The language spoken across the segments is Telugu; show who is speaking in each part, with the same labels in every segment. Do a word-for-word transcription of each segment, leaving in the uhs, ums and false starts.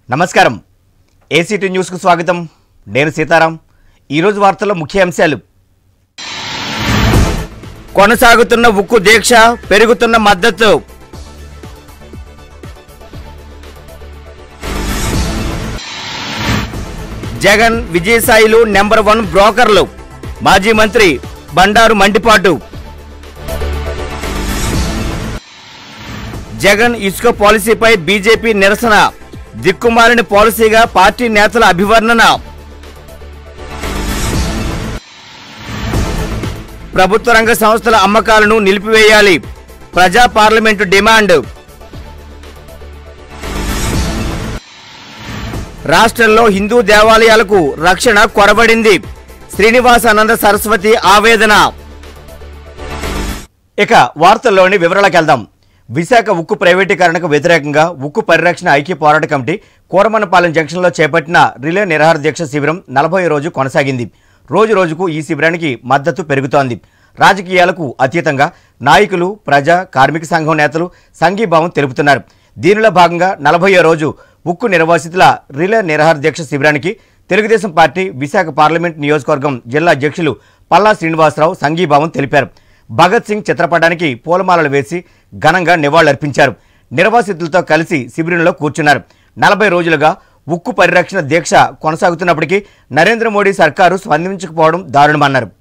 Speaker 1: నమస్కారం ఏసీటీ న్యూస్ కు స్వాగతం నేను సీతారాం ఈ రోజు వార్తల్లో ముఖ్య అంశాలు కొనసాగుతున్న ఉక్కు దీక్ష పెరుగుతున్న మద్దతు జగన్ విజయసాయిలు నెంబర్ వన్ బ్రోకర్లు మాజీ మంత్రి బండారు మండిపాటు జగన్ ఇసుక పాలసీపై బీజేపీ నిరసన దిక్కుమాలిన పాలసీగా పార్టీ నేతల అభివర్ణన ప్రభుత్వ రంగ సంస్థల అమ్మకాలను నిలిపివేయాలి ప్రజా పార్లమెంటు డిమాండ్ రాష్ట్రంలో హిందూ దేవాలయాలకు రక్షణ కొరబడింది శ్రీనివాసానంద సరస్వతి ఆవేదన ఇక వార్తల్లోని వివరాలకు వెళ్దాం విశాఖ ఉక్కు ప్రైవేటీకరణకు వ్యతిరేకంగా ఉక్కు పరిరక్షణ ఐక్య పోరాట కమిటీ కోరమన్నపాలెం జంక్షన్లో చేపట్టిన రిలే నిరాహార దీక్ష శిబిరం నలభై రోజు కొనసాగింది రోజు రోజుకు ఈ శిబిరానికి మద్దతు పెరుగుతోంది రాజకీయాలకు అతీతంగా నాయకులు ప్రజా కార్మిక సంఘం నేతలు సంఘీభావం తెలుపుతున్నారు దీనిలో భాగంగా నలభై రోజు ఉక్కు నిర్వాసితుల రిలే నిరాహార దీక్ష శిబిరానికి తెలుగుదేశం పార్టీ విశాఖ పార్లమెంట్ నియోజకవర్గం జిల్లా అధ్యక్షులు పల్లా శ్రీనివాసరావు సంఘీభావం తెలిపారు భగత్ సింగ్ చిత్రపటానికి పూలమాలలు వేసి ఘనంగా నివాళులర్పించారు నిర్వాసితులతో కలిసి శిబిరంలో కూర్చున్నారు నలభై రోజులుగా ఉక్కు పరిరక్షణ దీక్ష కొనసాగుతున్నప్పటికీ నరేంద్ర మోడీ సర్కారు స్పందించకపోవడం దారుణమన్నారు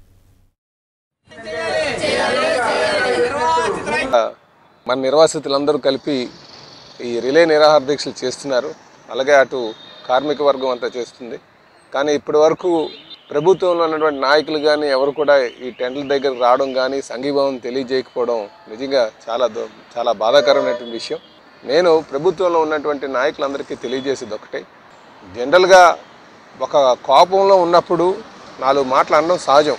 Speaker 2: మన నిర్వాసితులందరూ కలిపి ఈ రిలే నిరాహార దీక్షలు చేస్తున్నారు అలాగే అటు కార్మిక వర్గం అంతా చేస్తుంది కానీ ఇప్పటి వరకు ప్రభుత్వంలో ఉన్నటువంటి నాయకులు కానీ ఎవరు కూడా ఈ టెంట్ల దగ్గరకు రావడం కానీ సంఘీభావం తెలియజేయకపోవడం నిజంగా చాలా చాలా బాధాకరమైనటువంటి విషయం నేను ప్రభుత్వంలో ఉన్నటువంటి నాయకులందరికీ తెలియజేసేది ఒకటే జనరల్గా ఒక కోపంలో ఉన్నప్పుడు నాలుగు మాటలు అనడం సహజం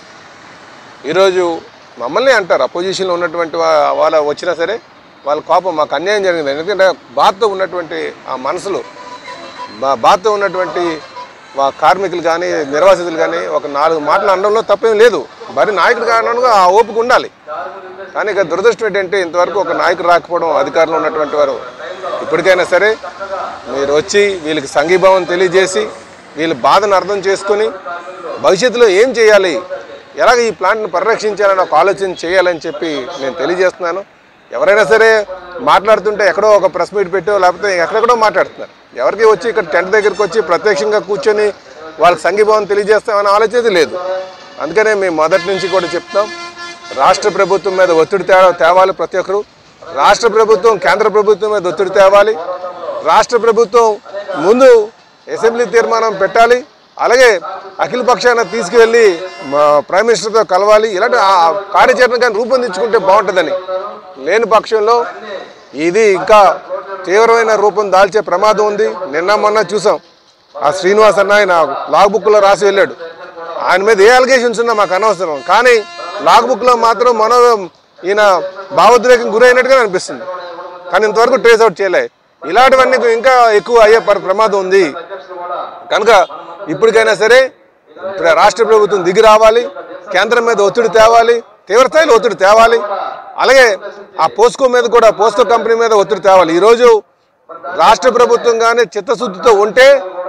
Speaker 2: ఈరోజు మమ్మల్ని అంటారు అపోజిషన్లో ఉన్నటువంటి వాళ్ళ వచ్చినా సరే వాళ్ళ కోపం మాకు అన్యాయం జరిగింది ఎందుకంటే బాధతో ఉన్నటువంటి ఆ మనసులో బాధతో ఉన్నటువంటి కార్మికులు కానీ నిర్వాసితులు కానీ ఒక నాలుగు మాటలు అనడంలో తప్పేం లేదు మరి నాయకుడు కారణంగా ఆ ఓపిక ఉండాలి కానీ ఇక దురదృష్టం ఏంటంటే ఇంతవరకు ఒక నాయకుడు రాకపోవడం అధికారంలో ఉన్నటువంటి వారు ఇప్పటికైనా సరే మీరు వచ్చి వీళ్ళకి సంఘీభావం తెలియజేసి వీళ్ళ బాధను అర్థం చేసుకొని భవిష్యత్తులో ఏం చేయాలి ఎలాగ ఈ ప్లాంట్ను పరిరక్షించాలని ఒక ఆలోచన చేయాలని చెప్పి నేను తెలియజేస్తున్నాను ఎవరైనా సరే మాట్లాడుతుంటే ఎక్కడో ఒక ప్రెస్ మీట్ పెట్టో లేకపోతే ఎక్కడెక్కడో మాట్లాడుతున్నారు ఎవరికి వచ్చి ఇక్కడ టెంట్ దగ్గరికి వచ్చి ప్రత్యక్షంగా కూర్చొని వాళ్ళకి సంఘీభావం తెలియజేస్తామని ఆలోచన లేదు అందుకనే మేము మొదటి నుంచి కూడా చెప్తాం రాష్ట్ర ప్రభుత్వం మీద ఒత్తిడి తే తేవాలి ప్రతి ఒక్కరు రాష్ట్ర ప్రభుత్వం కేంద్ర ప్రభుత్వం మీద ఒత్తిడి తేవాలి రాష్ట్ర ప్రభుత్వం ముందు అసెంబ్లీ తీర్మానం పెట్టాలి అలాగే అఖిల పక్షాన తీసుకువెళ్ళి ప్రైమ్ మినిస్టర్తో కలవాలి ఇలాంటి కార్యాచరణ కానీ రూపొందించుకుంటే బాగుంటుందని లేని పక్షంలో ఇది ఇంకా తీవ్రమైన రూపం దాల్చే ప్రమాదం ఉంది నిన్న మొన్న చూసాం ఆ శ్రీనివాస్ అన్న ఆయన లాగ్ బుక్లో రాసి వెళ్ళాడు ఆయన మీద ఏ అలిగేషన్స్ ఉన్నా మాకు అనవసరం కానీ లాగ్ బుక్లో మాత్రం మనో ఈయన భావోద్రేకం గురైనట్టుగా అనిపిస్తుంది కానీ ఇంతవరకు ట్రేస్ అవుట్ చేయలే ఇలాంటివన్నీ ఇంకా ఎక్కువ అయ్యే ప్రమాదం ఉంది కనుక ఇప్పటికైనా సరే రాష్ట్ర ప్రభుత్వం దిగి రావాలి కేంద్రం మీద ఒత్తిడి తేవాలి తీవ్రస్థాయిలో ఒత్తిడి తేవాలి అలాగే ఆ పోస్కో మీద కూడా పోస్కో కంపెనీ మీద ఒత్తిడి తేవాలి ఈరోజు రాష్ట్ర ప్రభుత్వం కానీ చిత్తశుద్ధితో ఉంటే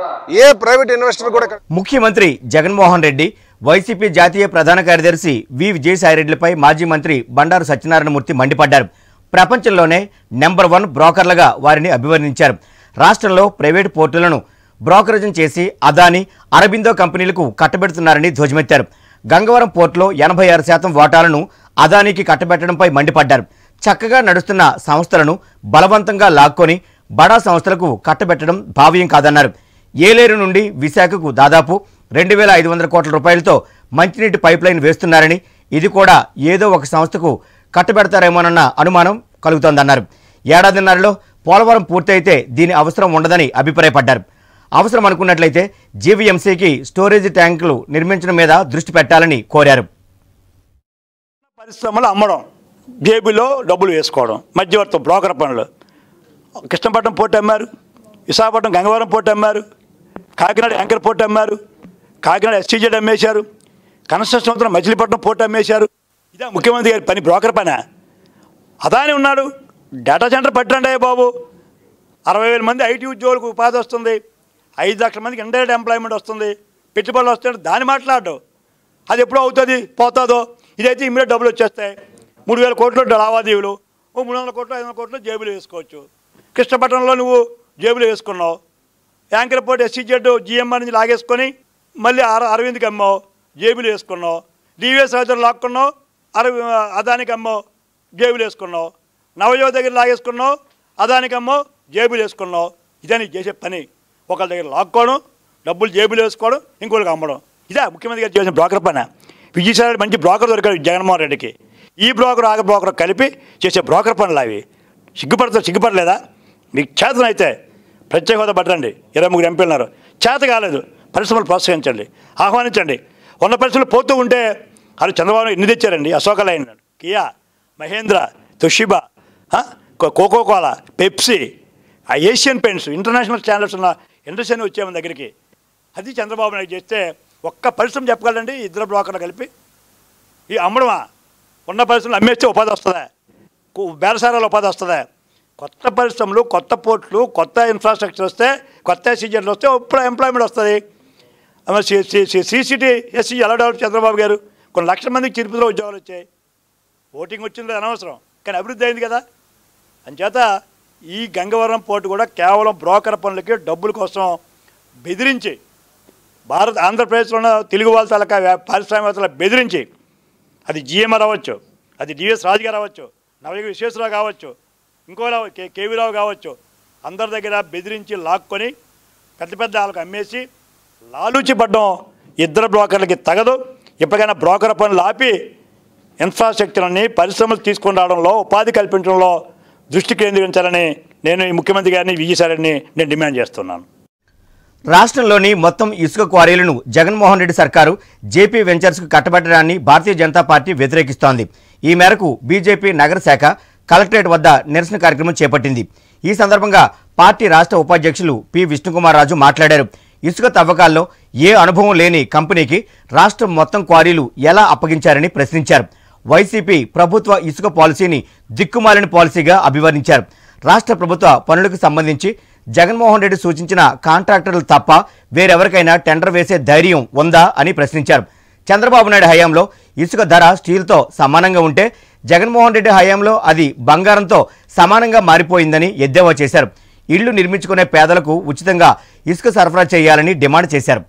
Speaker 2: ఏ ప్రైవేట్ ఇన్వెస్టర్ కూడా
Speaker 1: ముఖ్యమంత్రి జగన్మోహన్ రెడ్డి వైసీపీ జాతీయ ప్రధాన కార్యదర్శి వి విజయసాయిరెడ్డిపై మాజీ మంత్రి బండారు సత్యనారాయణమూర్తి మండిపడ్డారు ప్రపంచంలోనే నెంబర్ వన్ బ్రోకర్లుగా వారిని అభివర్ణించారు రాష్ట్రంలో ప్రైవేటు పోర్టులను బ్రోకరేజం చేసి అదాని అరబిందో కంపెనీలకు కట్టబెడుతున్నారని ధ్వజమెత్తారు గంగవరం పోర్టులో ఎనభై ఆరు శాతం వాటాలను అదానికి కట్టబెట్టడంపై మండిపడ్డారు చక్కగా నడుస్తున్న సంస్థలను బలవంతంగా లాక్కొని బడా సంస్థలకు కట్టబెట్టడం భావ్యం కాదన్నారు ఏలేరు నుండి విశాఖకు దాదాపు రెండు వేల ఐదు వందల కోట్ల రూపాయలతో మంచినీటి పైప్ లైన్ వేస్తున్నారని ఇది కూడా ఏదో ఒక సంస్థకు కట్టబెడతారేమోనన్న అనుమానం కలుగుతోందన్నారు ఏడాదిన్నరలో పోలవరం పూర్తయితే దీని అవసరం ఉండదని అభిప్రాయపడ్డారు అవసరం అనుకున్నట్లయితే జీవీఎంసీకి స్టోరేజ్ ట్యాంకులు నిర్మించడం మీద దృష్టి పెట్టాలని కోరారు
Speaker 3: పరిశ్రమలు అమ్మడం జేబులో డబ్బులు వేసుకోవడం మధ్యవర్తం బ్రోకర్ పనులు కృష్ణపట్నం పోర్టు అమ్మారు విశాఖపట్నం గంగవరం పోర్టు అమ్మారు కాకినాడ యాంకర్ పోర్టు అమ్మారు కాకినాడ ఎస్టీజెడ్ అమ్మేశారు కన్స్ట్రక్షన్ సంవత్సరం మచిలీపట్నం పోర్టు అమ్మేశారు ఇదే ముఖ్యమంత్రి గారి పని బ్రోకర్ పని అదాని ఉన్నాడు డేటా సెంటర్ పట్టండి బాబు అరవై వేల మంది ఐటీ ఉద్యోగులకు ఉపాధి వస్తుంది, ఐదు లక్షల మందికి ఇండైరెక్ట్ ఎంప్లాయ్మెంట్ వస్తుంది, పెట్టుబడులు వస్తాయి. దాన్ని మాట్లాడు అది ఎప్పుడో అవుతుంది పోతుందో. ఇదైతే ఇమ్మీడియట్ డబ్బులు వచ్చేస్తాయి. మూడు వేల కోట్లు లావాదేవీలు, ఓ మూడు వందల కోట్లు ఐదు వందల కోట్లు జేబులు వేసుకోవచ్చు. కృష్ణపట్నంలో నువ్వు జేబులు వేసుకున్నావు, యాంకర్ పోటీ ఎస్సీజెడ్ జిఎంఆర్ నుంచి లాగేసుకొని మళ్ళీ అర అరవింద్కి అమ్మావు, జేబులు వేసుకున్నావు. డివిఎస్ రైతులు లాక్కున్నావు, అరవి అదానికి అమ్మావు, జేబులు వేసుకున్నావు. నవయోగ దగ్గర లాగేసుకున్నావు, అదానికి అమ్మావు, జేబులు వేసుకున్నావు. ఇదే నీకు చేసే పని. ఒకళ్ళ దగ్గర లాక్కోవడం, డబ్బులు జేబులు వేసుకోవడం, ఇంకోళ్ళకి అమ్మడం. ఇదే ముఖ్యమంత్రి గారు చేసిన బ్రోకర్ పని. విజయసాయి రెడ్డి మంచి బ్రోకర్ దొరికాడు జగన్మోహన్ రెడ్డికి. ఈ బ్రోకర్ ఆగ బ్రోకర్ కలిపి చేసే బ్రోకర్ పనులు అవి. సిగ్గుపడతా సిగ్గుపడలేదా? మీకు చేతనైతే ప్రత్యేక హోదా పట్టండి. ఇరవై ముగ్గురు ఎంపీలు ఉన్నారు. చేత కాలేదు, పరిశ్రమలు ప్రోత్సహించండి, ఆహ్వానించండి. ఉన్న పరిశ్రమలు పోతూ ఉంటే అది చంద్రబాబు ఎన్ని తెచ్చారండి? Ashok Leyland, Kia, Mahindra, Toshiba, Coca Cola, Pepsi, ఆ ఏషియన్ పెయింట్స్, ఇంటర్నేషనల్ స్టాండర్డ్స్ ఉన్న ఇండస్ట్రీ అని వచ్చాము దగ్గరికి. అది చంద్రబాబు నాయుడు చేస్తే ఒక్క పరిశ్రమ చెప్పగలండి ఇద్దరు బ్రోకర్లు కలిపి. ఈ అమ్మడమా? ఉన్న పరిశ్రమలు అమ్మేస్తే ఉపాధి వస్తుందా? బేరసారాలు ఉపాధి వస్తుందా? కొత్త పరిశ్రమలు, కొత్త పోర్ట్లు, కొత్త ఇన్ఫ్రాస్ట్రక్చర్ వస్తే, కొత్త ఎస్సీజెడ్లు వస్తే ఇప్పుడు ఎంప్లాయ్మెంట్ వస్తుంది. సిసిటీ ఎస్సీ ఎలా డెవలప్ చంద్రబాబు గారు? కొన్ని లక్షల మందికి తిరుపతిలో ఉద్యోగాలు వచ్చాయి. ఓటింగ్ వచ్చింది అనవసరం, కానీ అభివృద్ధి అయింది కదా. అంచేత ఈ గంగవరం పోర్టు కూడా కేవలం బ్రోకర్ పనులకి డబ్బుల కోసం బెదిరించి, భారత్ ఆంధ్రప్రదేశ్లో ఉన్న తెలుగు వాళ్ళ తాలూకా పారిశ్రామికవేత్తలు బెదిరించి, అది జిఎంఆర్ అవ్వచ్చు, అది డిఎస్ రాజు గారు అవ్వచ్చు, నవయుగ విశ్వేశ్వరరావు కావచ్చు, ఇంకోరావు కే కేవీరావు కావచ్చు, అందరి దగ్గర బెదిరించి లాక్కొని పెద్ద పెద్ద వాళ్ళకి అమ్మేసి లాలూచి పడ్డం ఇద్దరు బ్రోకర్లకి తగదు. ఎప్పటికైనా బ్రోకర్ పనులు ఆపి ఇన్ఫ్రాస్ట్రక్చర్ని, పరిశ్రమలు తీసుకొని రావడంలో, ఉపాధి కల్పించడంలో దృష్టి కేంద్రీకరించాలని నేను ఈ ముఖ్యమంత్రి గారిని, విజయసాయి రెడ్డిని నేను డిమాండ్ చేస్తున్నాను.
Speaker 1: రాష్ట్రంలోని మొత్తం ఇసుక క్వారీలను జగన్మోహన్ రెడ్డి సర్కారు జేపీ వెంచర్స్కు కట్టబెట్టడాన్ని భారతీయ జనతా పార్టీ వ్యతిరేకిస్తోంది. ఈ మేరకు బీజేపీ నగర శాఖ కలెక్టరేట్ వద్ద నిరసన కార్యక్రమం చేపట్టింది. ఈ సందర్భంగా పార్టీ రాష్ట్ర ఉపాధ్యక్షులు పి విష్ణుకుమార్ రాజు మాట్లాడారు. ఇసుక తవ్వకాల్లో ఏ అనుభవం లేని కంపెనీకి రాష్ట్రం మొత్తం క్వారీలు ఎలా అప్పగించారని ప్రశ్నించారు. వైసీపీ ప్రభుత్వ ఇసుక పాలసీని దిక్కుమాలిన పాలసీగా అభివర్ణించారు. రాష్ట్ర ప్రభుత్వ పనులకు సంబంధించి జగన్మోహన్ రెడ్డి సూచించిన కాంట్రాక్టర్లు తప్ప వేరెవరికైనా టెండర్ వేసే ధైర్యం ఉందా అని ప్రశ్నించారు. చంద్రబాబు నాయుడు హయాంలో ఇసుక ధర స్టీల్తో సమానంగా ఉంటే జగన్మోహన్ రెడ్డి హయాంలో అది బంగారంతో సమానంగా మారిపోయిందని ఎద్దేవా చేశారు. ఇళ్లు నిర్మించుకునే పేదలకు ఉచితంగా ఇసుక సరఫరా చేయాలని డిమాండ్ చేశారు.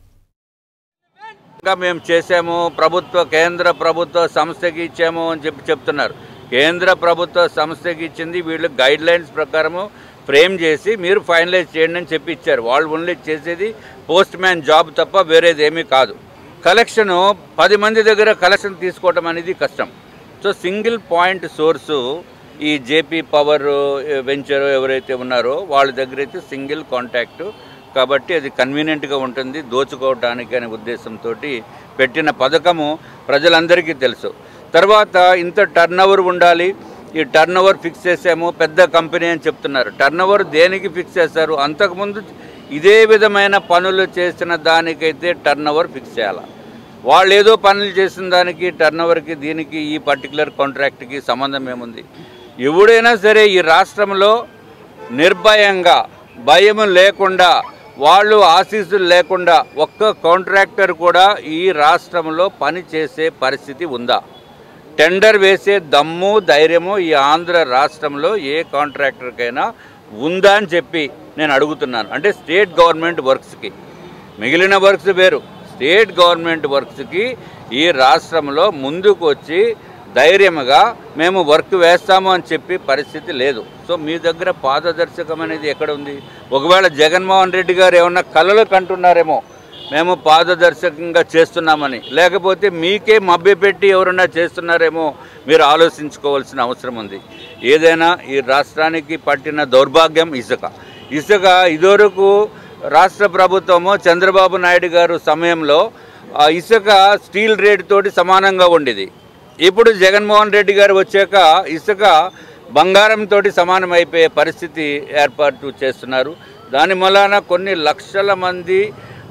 Speaker 4: మేము చేసాము, ప్రభుత్వ కేంద్ర ప్రభుత్వ సంస్థకి ఇచ్చాము అని చెప్పి చెప్తున్నారు. కేంద్ర ప్రభుత్వ సంస్థకి ఇచ్చింది వీళ్ళు గైడ్ లైన్స్ ప్రకారము ఫ్రేమ్ చేసి మీరు ఫైనలైజ్ చేయండి అని చెప్పి ఇచ్చారు. వాళ్ళు ఓన్లీ చేసేది పోస్ట్ మ్యాన్ జాబ్ తప్ప వేరేది ఏమీ కాదు. కలెక్షను పది మంది దగ్గర కలెక్షన్ తీసుకోవడం అనేది కష్టం. సో సింగిల్ పాయింట్ సోర్సు ఈ జేపీ పవర్ వెంచర్ ఎవరైతే ఉన్నారో వాళ్ళ దగ్గర అయితే సింగిల్ కాంటాక్టు, కాబట్టి అది కన్వీనియంట్గా ఉంటుంది దోచుకోవడానికి అనే ఉద్దేశంతో పెట్టిన పథకము ప్రజలందరికీ తెలుసు. తర్వాత ఇంత టర్న్ ఓవర్ ఉండాలి, ఈ టర్న్ ఓవర్ ఫిక్స్ చేసాము, పెద్ద కంపెనీ అని చెప్తున్నారు. టర్న్ ఓవర్ దేనికి ఫిక్స్ చేశారు? అంతకుముందు ఇదే విధమైన పనులు చేసిన దానికైతే టర్న్ ఓవర్ ఫిక్స్ చేయాలి. వాళ్ళు ఏదో పనులు చేసిన దానికి టర్న్ ఓవర్కి దీనికి ఈ పర్టికులర్ కాంట్రాక్ట్కి సంబంధం ఏముంది? ఎవడైనా సరే ఈ రాష్ట్రంలో నిర్భయంగా, భయం లేకుండా, వాళ్ళు ఆశీస్సులు లేకుండా ఒక్క కాంట్రాక్టర్ కూడా ఈ రాష్ట్రంలో పని చేసే పరిస్థితి ఉందా? టెండర్ వేసే దమ్ము ధైర్యము ఈ ఆంధ్ర రాష్ట్రంలో ఏ కాంట్రాక్టర్కైనా ఉందా అని చెప్పి నేను అడుగుతున్నాను. అంటే స్టేట్ గవర్నమెంట్ వర్క్స్కి, మిగిలిన వర్క్స్ వేరు, స్టేట్ గవర్నమెంట్ వర్క్స్కి ఈ రాష్ట్రంలో ముందుకు వచ్చి ధైర్యంగా మేము వర్క్ వేస్తాము అని చెప్పి పరిస్థితి లేదు. సో మీ దగ్గర పారదర్శకం అనేది ఎక్కడ ఉంది? ఒకవేళ జగన్మోహన్ రెడ్డి గారు ఏమన్నా కలలు కంటున్నారేమో మేము పారదర్శకంగా చేస్తున్నామని, లేకపోతే మీకే మభ్యపెట్టి ఎవరన్నా చేస్తున్నారేమో మీరు ఆలోచించుకోవాల్సిన అవసరం ఉంది. ఏదైనా ఈ రాష్ట్రానికి పట్టిన దౌర్భాగ్యం ఇసుక. ఇసుక ఇదివరకు రాష్ట్ర ప్రభుత్వము చంద్రబాబు నాయుడు గారు సమయంలో ఇసుక స్టీల్ రేట్ తోటి సమానంగా ఉండేది. ఇప్పుడు జగన్మోహన్ రెడ్డి గారు వచ్చాక ఇసుక బంగారంతో సమానం అయిపోయే పరిస్థితి ఏర్పాటు చేస్తున్నారు. దాని మూలాన కొన్ని లక్షల మంది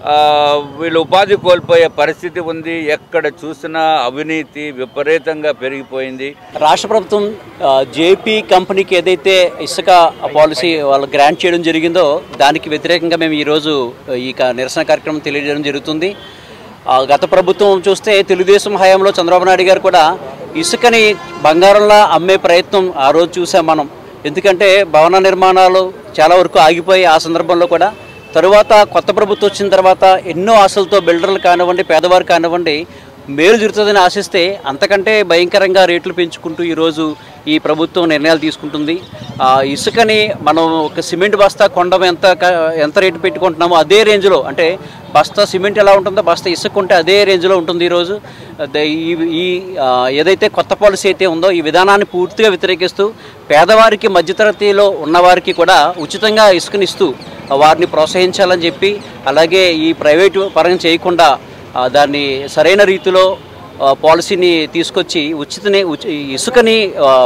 Speaker 4: వీళ్ళు ఉపాధి కోల్పోయే పరిస్థితి ఉంది. ఎక్కడ చూసినా అవినీతి విపరీతంగా పెరిగిపోయింది.
Speaker 5: రాష్ట్ర ప్రభుత్వం జేపీ కంపెనీకి ఏదైతే ఇసుక పాలసీ వాళ్ళు గ్రాంట్ చేయడం జరిగిందో దానికి వ్యతిరేకంగా మేము ఈరోజు ఈ నిరసన కార్యక్రమం తెలియజేయడం జరుగుతుంది. గత ప్రభుత్వం చూస్తే తెలుగుదేశం హయాంలో చంద్రబాబు నాయుడు గారు కూడా ఇసుకని బంగారంలా అమ్మే ప్రయత్నం ఆ రోజు చూసాం మనం. ఎందుకంటే భవన నిర్మాణాలు చాలా వరకు ఆగిపోయి ఆ సందర్భంలో కూడా తరువాత కొత్త ప్రభుత్వం వచ్చిన తర్వాత ఎన్నో ఆశలతో బిల్డర్లు కానివ్వండి, పేదవారు కానివ్వండి మేలు జరుగుతుందని ఆశిస్తే అంతకంటే భయంకరంగా రేట్లు పెంచుకుంటూ ఈరోజు ఈ ప్రభుత్వం నిర్ణయాలు తీసుకుంటుంది. ఇసుకని మనం ఒక సిమెంట్ బస్తా కొండం ఎంత ఎంత రేటు పెట్టుకుంటున్నామో అదే రేంజ్లో, అంటే బస్తా సిమెంట్ ఎలా ఉంటుందో బస్తా ఇసుక ఉంటే అదే రేంజ్లో ఉంటుంది ఈరోజు. ఈ ఏదైతే కొత్త పాలసీ అయితే ఉందో ఈ విధానాన్ని పూర్తిగా వ్యతిరేకిస్తూ పేదవారికి మధ్యతరగతిలో ఉన్నవారికి కూడా ఉచితంగా ఇసుకనిస్తూ వారిని ప్రోత్సహించాలని చెప్పి, అలాగే ఈ ప్రైవేటు పరంగా చేయకుండా దాన్ని సరైన రీతిలో పాలసీని తీసుకొచ్చి ఉచితని ఇసుకని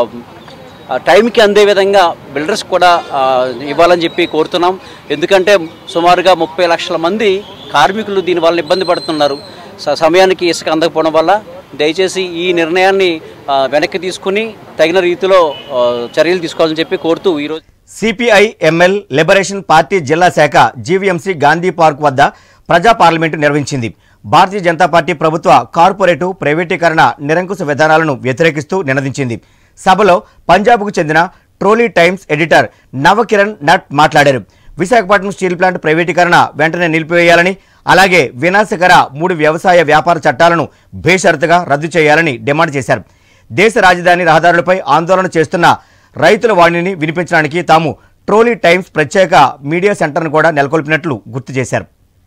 Speaker 5: టైంకి అందే విధంగా బిల్డర్స్ కూడా ఇవ్వాలని చెప్పి కోరుతున్నాం. ఎందుకంటే సుమారుగా ముప్పై లక్షల మంది కార్మికులు దీనివల్ల ఇబ్బంది పడుతున్నారు సమయానికి ఇసుక అందకపోవడం వల్ల. దయచేసి ఈ నిర్ణయాన్ని వెనక్కి తీసుకుని తగిన రీతిలో చర్యలు తీసుకోవాలని చెప్పి కోరుతూ ఈరోజు
Speaker 1: సిపిఐ ఎంఎల్ లిబరేషన్ పార్టీ జిల్లా శాఖ జీవీఎంసీ గాంధీ పార్క్ వద్ద ప్రజా పార్లమెంటు నిర్వహించింది. భారతీయ జనతా పార్టీ ప్రభుత్వ కార్పొరేటు ప్రైవేటీకరణ నిరంకుశ విధానాలను వ్యతిరేకిస్తూ నినదించింది. సభలో పంజాబ్కు చెందిన Trolley Times editor Navkiran Natt మాట్లాడారు. విశాఖపట్నం స్టీల్ ప్లాంట్ ప్రైవేటీకరణ వెంటనే నిలిపివేయాలని, అలాగే వినాశకర మూడు వ్యవసాయ వ్యాపార చట్టాలను బేషరతుగా రద్దు చేయాలని డిమాండ్ చేశారు. దేశ రాజధాని రహదారులపై ఆందోళన చేస్తున్న రైతుల వాణిని వినిపించడానికి తాము ట్రోలీ టైమ్స్ ప్రత్యేక మీడియా సెంటర్ను కూడా నెలకొల్పినట్లు గుర్తు చేశారు.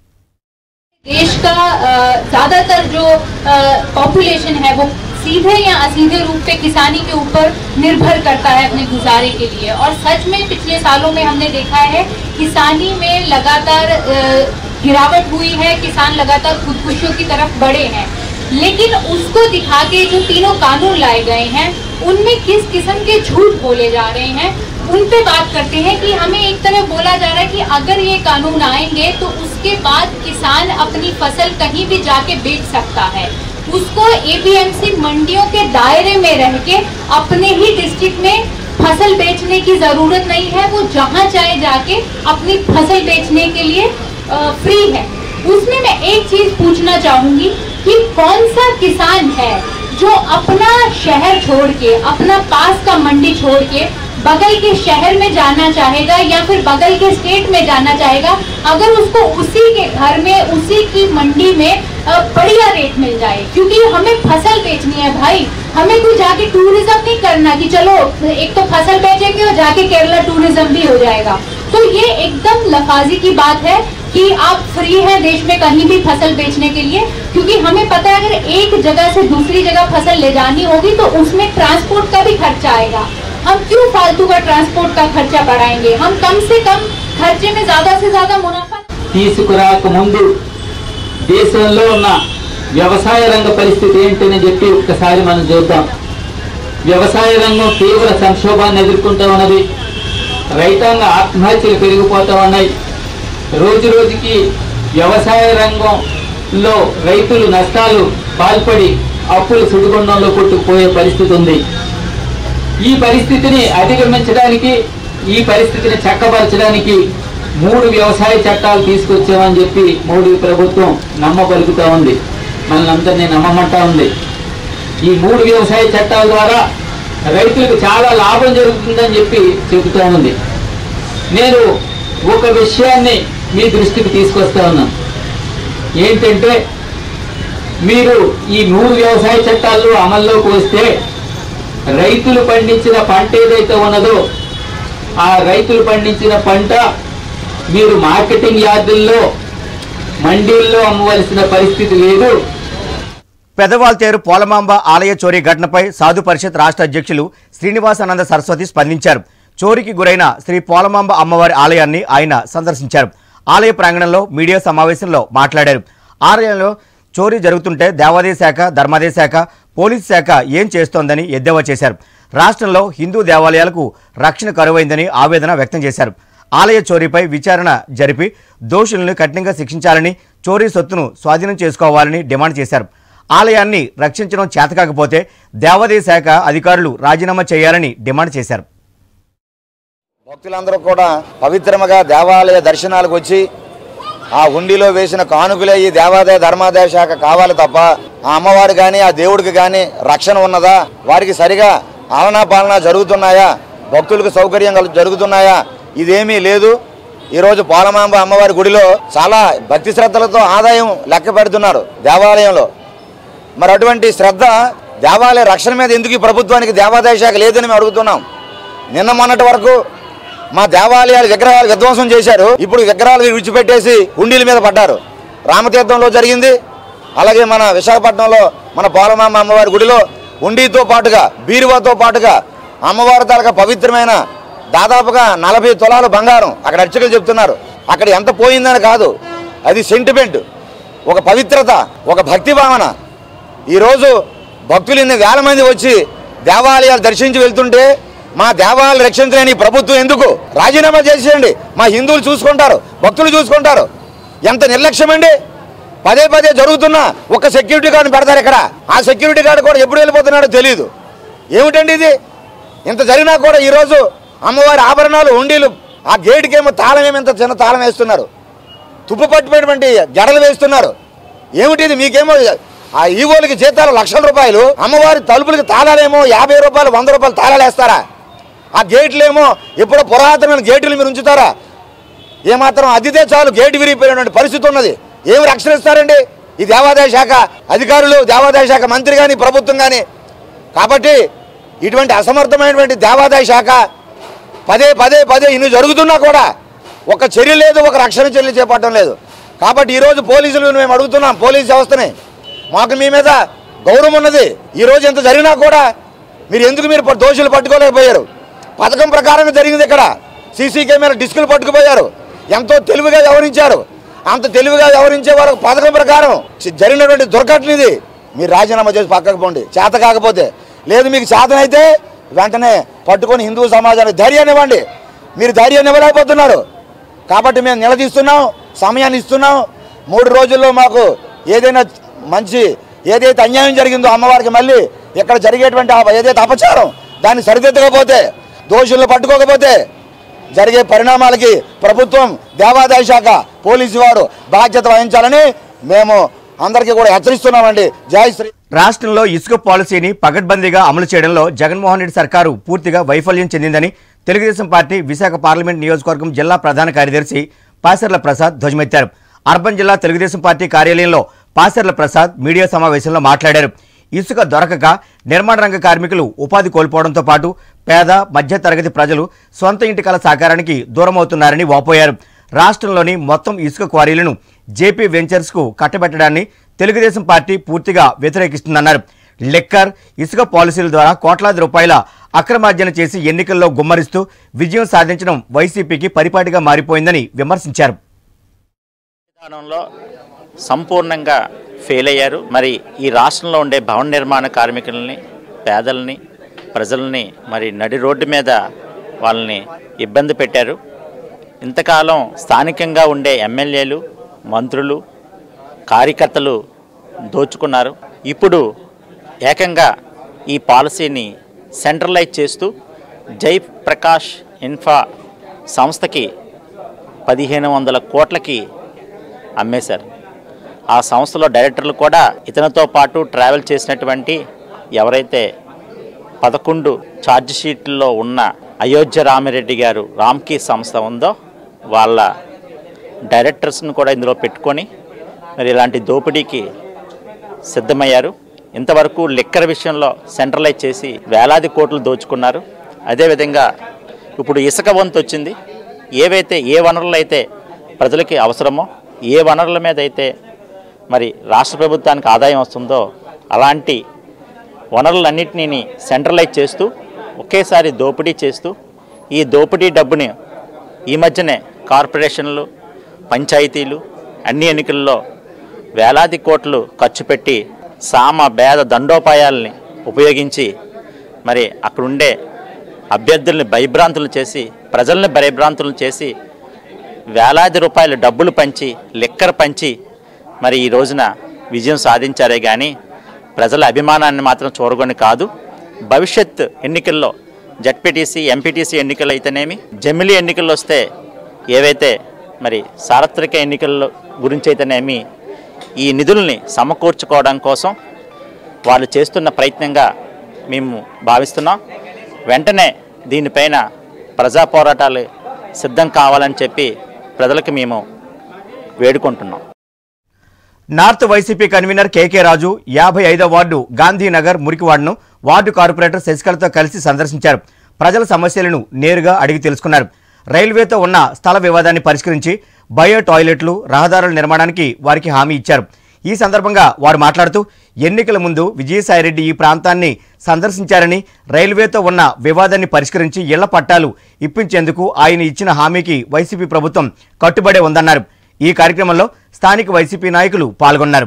Speaker 6: देश का ज्यादातर जो पॉपुलेशन है वो सीधे या असीधे रूप पे किसानी के ऊपर निर्भर करता है अपने गुजारे के लिए। और सच में पिछले सालों में हमने देखा है किसानी में लगातार गिरावट हुई है, किसान लगातार खुदकुशियों की तरफ बढ़े हैं। लेकिन उसको दिखा के जो तीनों कानून लाए गए हैं उनमें किस किस्म के झूठ बोले जा रहे हैं उन पे बात करते हैं कि हमें एक तरफ बोला जा रहा है कि अगर ये कानून आएंगे तो उसके बाद किसान अपनी फसल कहीं भी जाके बेच सकता है, उसको एपीएमसी मंडियों के दायरे में रह के अपने ही डिस्ट्रिक्ट में फसल बेचने की जरूरत नहीं है, वो जहाँ चाहे जाके अपनी फसल बेचने के लिए फ्री है। उसमें मैं एक चीज पूछना चाहूंगी कि कौन सा किसान है जो अपना शहर छोड़ के, अपना पास का मंडी छोड़ के बगल के शहर में जाना चाहेगा या फिर बगल के स्टेट में जाना चाहेगा अगर उसको उसी के घर में उसी की मंडी में बढ़िया रेट मिल जाए। क्योंकि हमें फसल बेचनी है भाई, हमें कोई जाके टूरिज्म नहीं करना कि चलो एक तो फसल बेचेंगे और जाके केरला टूरिज्म भी हो जाएगा। तो ये एकदम लफाजी की बात है कि आप फ्री हैं देश में कहीं भी फसल बेचने के लिए, क्योंकि हमें पता है अगर एक जगह से दूसरी जगह फसल ले जानी होगी तो उसमें ट्रांसपोर्ट का भी खर्चा आएगा। हम क्यों फालतू का ट्रांसपोर्ट का खर्चा बढ़ाएंगे, हम कम से कम खर्चे में ज्यादा से ज्यादा मुनाफा
Speaker 7: తీసుకురాక ముందు దేశంలో ఉన్న వ్యవసాయ రంగ పరిస్థితి ఏంటని చెప్పి ఒక్కసారి మనం చూద్దాం. వ్యవసాయ రంగం తీవ్ర సంక్షోభాన్ని ఎదుర్కొంటూ ఉన్నది. రైతాంగ ఆత్మహత్యలు పెరిగిపోతూ ఉన్నాయి. రోజు రోజుకి వ్యవసాయ రంగంలో రైతులు నష్టాలు పాల్పడి అప్పుల సుడిగుండంలో కొట్టుకుపోయే పరిస్థితి ఉంది. ఈ పరిస్థితిని అధిగమించడానికి, ఈ పరిస్థితిని చక్కబరచడానికి మూడు వ్యవసాయ చట్టాలు తీసుకొచ్చామని చెప్పి మోడీ ప్రభుత్వం నమ్మబలుకుతూ ఉంది, మనల్ని నమ్మమంటా ఉంది. ఈ మూడు వ్యవసాయ చట్టాల ద్వారా రైతులకు చాలా లాభం జరుగుతుందని చెప్పి చెబుతూ ఉంది. నేను ఒక విషయాన్ని మీ దృష్టికి తీసుకొస్తా ఉన్నాను. ఏంటంటే మీరు ఈ మూడు వ్యవసాయ చట్టాలు అమల్లోకి వస్తే రైతులు పండించిన పంట ఏదైతే ఉన్నదో ఆ రైతులు పండించిన పంట మీరు మార్కెటింగ్ యార్డుల్లో మండీల్లో అమ్మవలసిన పరిస్థితి లేదు.
Speaker 1: పెదవాల్తేరు పోలమాంబ ఆలయ చోరీ ఘటనపై సాధు పరిషత్ రాష్ట్ర అధ్యక్షులు శ్రీనివాసానంద సరస్వతి స్పందించారు. చోరీకి గురైన శ్రీ పోలమాంబ అమ్మవారి ఆలయాన్ని ఆయన సందర్శించారు. ఆలయ ప్రాంగణంలో మీడియా సమావేశంలో మాట్లాడారు. ఆలయంలో చోరీ జరుగుతుంటే దేవాదాయ శాఖ, ధర్మాదాయ శాఖ, పోలీసు శాఖ ఏం చేస్తోందని ఎద్దేవా చేశారు. రాష్ట్రంలో హిందూ దేవాలయాలకు రక్షణ కరువైందని ఆవేదన వ్యక్తం చేశారు. ఆలయ చోరీపై విచారణ జరిపి దోషులను కఠినంగా శిక్షించాలని, చోరీ సొత్తును స్వాధీనం చేసుకోవాలని డిమాండ్ చేశారు. ఆలయాన్ని రక్షించడం చేతకాకపోతే దేవాదాయ శాఖ అధికారులు రాజీనామా చేయాలని డిమాండ్ చేశారు.
Speaker 8: భక్తులందరూ కూడా పవిత్రముగా దేవాలయ దర్శనాలకు వచ్చి ఆ హుండీలో వేసిన కానుకలే ఈ దేవాదాయ ధర్మాదాయ శాఖ కావాలి తప్ప ఆ అమ్మవారు కానీ ఆ దేవుడికి కానీ రక్షణ ఉన్నదా, వారికి సరిగా ఆలనా పాలన జరుగుతున్నాయా, భక్తులకు సౌకర్యం జరుగుతున్నాయా, ఇదేమీ లేదు. ఈరోజు పోలమాంబ అమ్మవారి గుడిలో చాలా భక్తి శ్రద్ధలతో ఆదాయం లెక్క పెడుతున్నారు దేవాలయంలో. మరి అటువంటి శ్రద్ధ దేవాలయ రక్షణ మీద ఎందుకు ఈ ప్రభుత్వానికి దేవాదాయ శాఖ లేదని మేము అడుగుతున్నాం. నిన్న మొన్నటి వరకు మా దేవాలయాలు విగ్రహాలు విధ్వంసం చేశారు, ఇప్పుడు విగ్రహాలు విడిచిపెట్టేసి హుండీల మీద పడ్డారు. రామతీర్థంలో జరిగింది, అలాగే మన విశాఖపట్నంలో మన పోలమాంబ అమ్మవారి గుడిలో హుండీతో పాటుగా బీరువాతో పాటుగా అమ్మవారి తాలూకా పవిత్రమైన దాదాపుగా నలభై తులాలు బంగారం అక్కడ అర్చకులు చెప్తున్నారు. అక్కడ ఎంత పోయిందని కాదు, అది సెంటిమెంట్, ఒక పవిత్రత, ఒక భక్తి భావన. ఈరోజు భక్తులు ఇన్ని వేల మంది వచ్చి దేవాలయాలు దర్శించి వెళ్తుంటే మా దేవాలయాలు రక్షించలేని ప్రభుత్వం ఎందుకు? రాజీనామా చేసేయండి, మా హిందువులు చూసుకుంటారు, భక్తులు చూసుకుంటారు. ఎంత నిర్లక్ష్యం అండి! పదే పదే జరుగుతున్నా ఒక సెక్యూరిటీ గార్డుని పెడతారు ఇక్కడ. ఆ సెక్యూరిటీ గార్డు కూడా ఎప్పుడు వెళ్ళిపోతున్నాడో తెలియదు. ఏమిటండి ఇది? ఇంత జరిగినా కూడా ఈరోజు అమ్మవారి ఆభరణాలు హుండీలు ఆ గేటుకి ఏమో తాళం ఏమో ఇంత చిన్న తాళం వేస్తున్నారు, తుప్పు పట్టిపోయినటువంటి జడలు వేస్తున్నారు. ఏమిటి ఇది? మీకేమో ఆ ఈవోలకి జీతాలు లక్షల రూపాయలు, అమ్మవారి తలుపులకి తాళాలేమో యాభై రూపాయలు వంద రూపాయలు తాళాలు వేస్తారా? ఆ గేట్లేమో ఎప్పుడో పురాతనమైన గేట్లు మీరు ఉంచుతారా? ఏమాత్రం అదితే చాలు గేటు విరిగిపోయినటువంటి పరిస్థితి ఉన్నది. ఏమి రక్షణ ఇస్తారండి ఈ దేవాదాయ శాఖ అధికారులు, దేవాదాయ శాఖ మంత్రి కానీ ప్రభుత్వం కానీ? కాబట్టి ఇటువంటి అసమర్థమైనటువంటి దేవాదాయ శాఖ పదే పదే పదే ఇన్ని జరుగుతున్నా కూడా ఒక చర్య లేదు, ఒక రక్షణ చర్యలు చేపట్టడం లేదు. కాబట్టి ఈరోజు పోలీసులు మేము అడుగుతున్నాం, పోలీసు వ్యవస్థని, మాకు మీ మీద గౌరవం ఉన్నది. ఈరోజు ఎంత జరిగినా కూడా మీరు ఎందుకు మీరు దోషులు పట్టుకోలేకపోయారు? పథకం ప్రకారంగా జరిగింది. ఇక్కడ సీసీ కెమెరా డిస్కులు పట్టుకుపోయారు, ఎంతో తెలివిగా వ్యవహరించారు. అంత తెలివిగా వ్యవహరించే వారు పథకం ప్రకారం జరిగినటువంటి దుర్ఘటన ఇది. మీరు రాజీనామా చేసి పక్కకు పోండి, చేత కాకపోతే. లేదు మీకు చేతనైతే వెంటనే పట్టుకొని హిందూ సమాజానికి ధైర్యాన్ని ఇవ్వండి. మీరు ధైర్యాన్ని ఇవ్వలేకపోతున్నారు కాబట్టి మేము నిలదీస్తున్నాం, సమయాన్ని ఇస్తున్నాం. మూడు రోజుల్లో మాకు ఏదైనా మంచి ఏదైతే అన్యాయం జరిగిందో అమ్మవారికి మళ్ళీ ఇక్కడ జరిగేటువంటి ఏదైతే అపచారం దాన్ని సరిదిద్దకపోతే, దోషులను పట్టుకోకపోతే జరిగే పరిణామాలకి ప్రభుత్వం, దేవాదాయ శాఖ, పోలీసు వారు బాధ్యత వహించాలని మేము అందరికీ కూడా హెచ్చరిస్తున్నామండి. జై శ్రీ.
Speaker 1: రాష్ట్రంలో ఇసుక పాలసీని పకడ్బందీగా అమలు చేయడంలో జగన్మోహన్ రెడ్డి సర్కారు పూర్తిగా వైఫల్యం చెందిందని తెలుగుదేశం పార్టీ విశాఖ పార్లమెంట్ నియోజకవర్గం జిల్లా ప్రధాన కార్యదర్శి పాసర్ల ప్రసాద్ ధ్వజమెత్తారు. అర్బన్ జిల్లా తెలుగుదేశం పార్టీ కార్యాలయంలో పాసర్ల ప్రసాద్ మీడియా సమావేశంలో మాట్లాడారు. ఇసుక దొరకక నిర్మాణ రంగ కార్మికులు ఉపాధి కోల్పోవడంతో పాటు పేద మధ్యతరగతి ప్రజలు సొంత ఇంటి కల సాకారానికి దూరమవుతున్నారని వాపోయారు. రాష్ట్రంలోని మొత్తం ఇసుక క్వారీలను జేపీ వెంచర్స్కు కట్టబెట్టడాన్ని తెలుగుదేశం పార్టీ పూర్తిగా వ్యతిరేకిస్తుందన్నారు. లెక్కర్, ఇసుక పాలసీల ద్వారా కోట్లాది రూపాయల అక్రమార్జన చేసి ఎన్నికల్లో గుమ్మరిస్తూ విజయం సాధించడం వైసీపీకి పరిపాటిగా మారిపోయిందని విమర్శించారు.
Speaker 9: విధానంలో సంపూర్ణంగా ఫెయిల్ అయ్యారు. మరి ఈ రాష్ట్రంలో ఉండే భవన నిర్మాణ కార్మికులని, పేదల్ని, ప్రజల్ని మరి నడి రోడ్డు మీద వాళ్ళని ఇబ్బంది పెట్టారు. ఇంతకాలం స్థానికంగా ఉండే ఎమ్మెల్యేలు, మంత్రులు, కార్యకర్తలు దోచుకున్నారు. ఇప్పుడు ఏకంగా ఈ పాలసీని సెంట్రలైజ్ చేస్తూ జై ప్రకాష్ ఇన్ఫా సంస్థకి పదిహేను వందల కోట్లకి అమ్మేశారు. ఆ సంస్థలో డైరెక్టర్లు కూడా ఇతనితో పాటు ట్రావెల్ చేసినటువంటి ఎవరైతే పదకొండు ఛార్జ్ షీట్లో ఉన్న అయోధ్య రామిరెడ్డి గారు రామ్కీ సంస్థ ఉందో వాళ్ళ డైరెక్టర్స్ను కూడా ఇందులో పెట్టుకొని మరి ఇలాంటి దోపిడీకి సిద్ధమయ్యారు. ఇంతవరకు లిక్కర్ విషయంలో సెంట్రలైజ్ చేసి వేలాది కోట్లు దోచుకున్నారు. అదేవిధంగా ఇప్పుడు ఇసుక వంతు వచ్చింది. ఏవైతే ఏ వనరులు అయితే ప్రజలకి అవసరమో, ఏ వనరుల మీద అయితే మరి రాష్ట్ర ప్రభుత్వానికి ఆదాయం వస్తుందో అలాంటి వనరులన్నింటినీ సెంట్రలైజ్ చేస్తూ ఒకేసారి దోపిడీ చేస్తూ ఈ దోపిడీ డబ్బుని ఈ మధ్యనే కార్పొరేషన్లు, పంచాయతీలు అన్ని ఎన్నికల్లో వేలాది కోట్లు ఖర్చు పెట్టి సామ భేద దండోపాయాలని ఉపయోగించి మరి అక్కడుండే అభ్యర్థుల్ని భయభ్రాంతులు చేసి ప్రజల్ని భయభ్రాంతులను చేసి వేలాది రూపాయల డబ్బులు పంచి లిక్కర్ పంచి మరి ఈ రోజున విజయం సాధించారే కానీ ప్రజల అభిమానాన్ని మాత్రం చూరగొని కాదు. భవిష్యత్ ఎన్నికల్లో జడ్పీటీసీ ఎంపీటీసీ ఎన్నికలు అయితేనేమి, జమిలీ ఎన్నికల్లో వస్తే ఏవైతే మరి సార్వత్రిక ఎన్నికల గురించి అయితేనేమి ఈ నిధుల్ని సమకూర్చుకోవడం కోసం వాళ్ళు చేస్తున్న ప్రయత్నంగా మేము భావిస్తున్నాం. వెంటనే దీనిపైన ప్రజా పోరాటాలు సిద్ధం కావాలని చెప్పి ప్రజలకు మేము వేడుకుంటున్నాం.
Speaker 1: North YCP convener KK Raju యాభై ఐదో వార్డు గాంధీనగర్ మురికివాడను వార్డు కార్పొరేటర్ శశికళతో కలిసి సందర్శించారు. ప్రజల సమస్యలను నేరుగా అడిగి తెలుసుకున్నారు. రైల్వేతో ఉన్న స్థల వివాదాన్ని పరిష్కరించి బయో టాయిలెట్లు, రహదారుల నిర్మాణానికి వారికి హామీ ఇచ్చారు. ఈ సందర్భంగా వారు మాట్లాడుతూ ఎన్నికల ముందు విజయసాయిరెడ్డి ఈ ప్రాంతాన్ని సందర్శించారని, రైల్వేతో ఉన్న వివాదాన్ని పరిష్కరించి ఇళ్ల పట్టాలు ఇప్పించేందుకు ఆయన ఇచ్చిన హామీకి వైసీపీ ప్రభుత్వం కట్టుబడే ఉందన్నారు. ఈ కార్యక్రమంలో స్థానిక వైసీపీ నాయకులు పాల్గొన్నారు.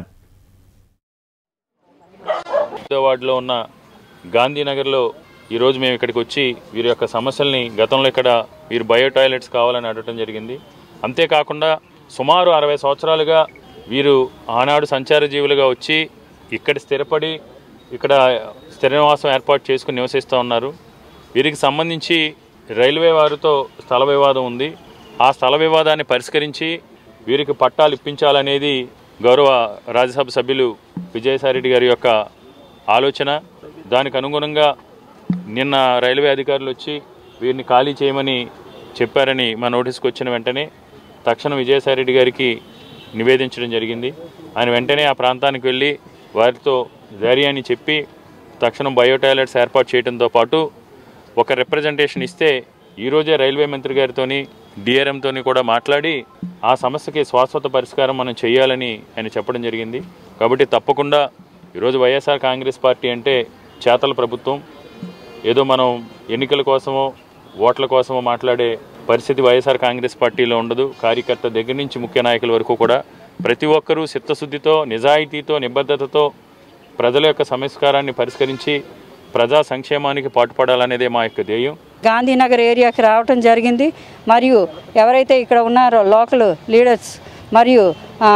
Speaker 10: వార్డులో ఉన్న గాంధీనగర్లో ఈరోజు మేము ఇక్కడికి వచ్చి వీరి యొక్క సమస్యల్ని, గతంలో ఇక్కడ వీరు బయో టాయిలెట్స్ కావాలని అడగటం జరిగింది. అంతేకాకుండా సుమారు అరవై సంవత్సరాలుగా వీరు ఆనాడు సంచార జీవులుగా వచ్చి ఇక్కడ స్థిరపడి ఇక్కడ స్థిర నివాసం ఏర్పాటు చేసుకుని నివసిస్తూ ఉన్నారు. వీరికి సంబంధించి రైల్వే వారితో స్థల వివాదం ఉంది. ఆ స్థల వివాదాన్ని పరిష్కరించి వీరికి పట్టాలు ఇప్పించాలనేది గౌరవ రాజ్యసభ సభ్యులు విజయసాయిరెడ్డి గారి యొక్క ఆలోచన. దానికి అనుగుణంగా నిన్న రైల్వే అధికారులు వచ్చి వీరిని ఖాళీ చేయమని చెప్పారని మా నోటీస్కి వచ్చిన వెంటనే తక్షణం విజయసాయిరెడ్డి గారికి నివేదించడం జరిగింది. ఆయన వెంటనే ఆ ప్రాంతానికి వెళ్ళి వారితో ధైర్యాన్ని చెప్పి తక్షణం బయో టాయిలెట్స్ ఏర్పాటు చేయడంతో పాటు ఒక రిప్రజెంటేషన్ ఇస్తే ఈరోజే రైల్వే మంత్రి గారితోని డిఆర్ఎంతో కూడా మాట్లాడి ఆ సమస్యకి శాశ్వత పరిష్కారం మనం చేయాలని ఆయన చెప్పడం జరిగింది. కాబట్టి తప్పకుండా ఈరోజు వైఎస్ఆర్ కాంగ్రెస్ పార్టీ అంటే చేతల ప్రభుత్వం. ఏదో మనం ఎన్నికల కోసమో ఓట్ల కోసమో మాట్లాడే పరిస్థితి వైఎస్ఆర్ కాంగ్రెస్ పార్టీలో ఉండదు. కార్యకర్త దగ్గర నుంచి ముఖ్య నాయకుల వరకు కూడా ప్రతి ఒక్కరూ చిత్తశుద్ధితో, నిజాయితీతో, నిబద్ధతతో ప్రజల యొక్క సమస్కారాన్ని పరిష్కరించి ప్రజా సంక్షేమానికి పాటుపడాలనేదే మా యొక్క ధ్యేయం.
Speaker 11: గాంధీనగర్ ఏరియాకి రావటం జరిగింది. మరియు ఎవరైతే ఇక్కడ ఉన్నారో లోకల్ లీడర్స్ మరియు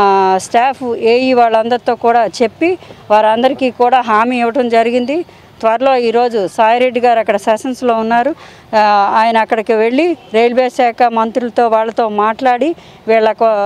Speaker 11: స్టాఫ్ ఏఈ వాళ్ళందరితో కూడా చెప్పి వారందరికీ కూడా హామీ ఇవ్వటం జరిగింది. త్వరలో ఈరోజు సాయిరెడ్డి గారు అక్కడ సెషన్స్లో ఉన్నారు. ఆయన అక్కడికి వెళ్ళి రైల్వే శాఖ మంత్రులతో వాళ్ళతో మాట్లాడి వీళ్ళ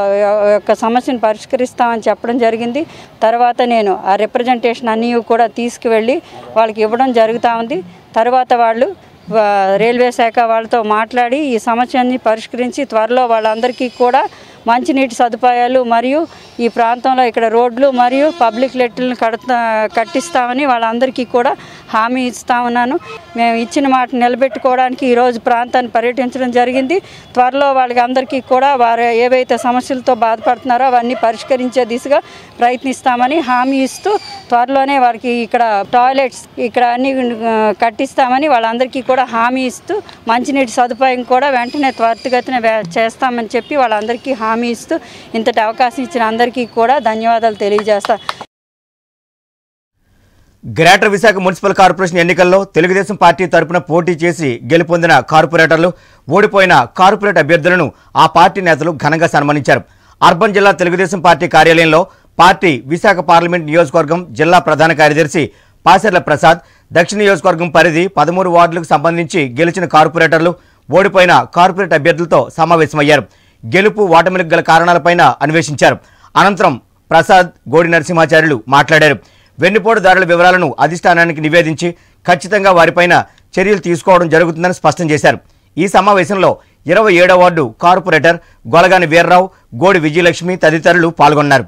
Speaker 11: యొక్క సమస్యను పరిష్కరిస్తామని చెప్పడం జరిగింది. తర్వాత నేను ఆ రిప్రజెంటేషన్ అన్నీ కూడా తీసుకువెళ్ళి వాళ్ళకి ఇవ్వడం జరుగుతూ ఉంది. తర్వాత వాళ్ళు రైల్వే శాఖ వాళ్ళతో మాట్లాడి ఈ సమస్యని పరిష్కరించి త్వరలో వాళ్ళందరికీ కూడా మంచినీటి సదుపాయాలు మరియు ఈ ప్రాంతంలో ఇక్కడ రోడ్లు మరియు పబ్లిక్ లెట్లను కడతా కట్టిస్తామని వాళ్ళందరికీ కూడా హామీ ఇస్తా ఉన్నాను. మేము ఇచ్చిన మాట నిలబెట్టుకోవడానికి ఈరోజు ప్రాంతాన్ని పర్యటించడం జరిగింది. త్వరలో వాళ్ళకి అందరికీ కూడా వారు ఏవైతే సమస్యలతో బాధపడుతున్నారో అవన్నీ పరిష్కరించే దిశగా ప్రయత్నిస్తామని హామీ ఇస్తూ త్వరలోనే వారికి ఇక్కడ టాయిలెట్స్ ఇక్కడ అన్ని కట్టిస్తామని వాళ్ళందరికీ కూడా హామీ ఇస్తూ మంచినీటి సదుపాయం కూడా వెంటనే త్వరితగతిన చేస్తామని చెప్పి వాళ్ళందరికీ హామీ ఇస్తూ ఇంతటి అవకాశం ఇచ్చిన అందరికీ కూడా ధన్యవాదాలు తెలియజేస్తా.
Speaker 1: గ్రేటర్ విశాఖ మున్సిపల్ కార్పొరేషన్ ఎన్నికల్లో తెలుగుదేశం పార్టీ తరపున పోటీ చేసి గెలుపొందిన కార్పొరేటర్లు, ఓడిపోయిన కార్పొరేట్ అభ్యర్థులను ఆ పార్టీ నేతలు ఘనంగా సన్మానించారు. అర్బన్ జిల్లా తెలుగుదేశం పార్టీ కార్యాలయంలో పార్టీ విశాఖ పార్లమెంట్ నియోజకవర్గం జిల్లా ప్రధాన కార్యదర్శి పాసెర్ల ప్రసాద్, దక్షిణ నియోజకవర్గం పరిధి పదమూడు వార్డులకు సంబంధించి గెలిచిన కార్పొరేటర్లు, ఓడిపోయిన కార్పొరేట్ అభ్యర్థులతో సమావేశమయ్యారు. గెలుపు ఓటమిలకు గల కారణాలపైన అన్వేషించారు. అనంతరం ప్రసాద్, గోడి నరసింహాచార్యులు మాట్లాడారు. వెన్నుపోటుదారుల వివరాలను అధిష్టానానికి నివేదించి ఖచ్చితంగా వారిపైన చర్యలు తీసుకోవడం జరుగుతుందని స్పష్టం చేశారు. ఈ సమావేశంలో ఇరవై ఏడవ వార్డు కార్పొరేటర్ గొలగాని వీర్రావు, గోడి విజయలక్ష్మి తదితరులు పాల్గొన్నారు.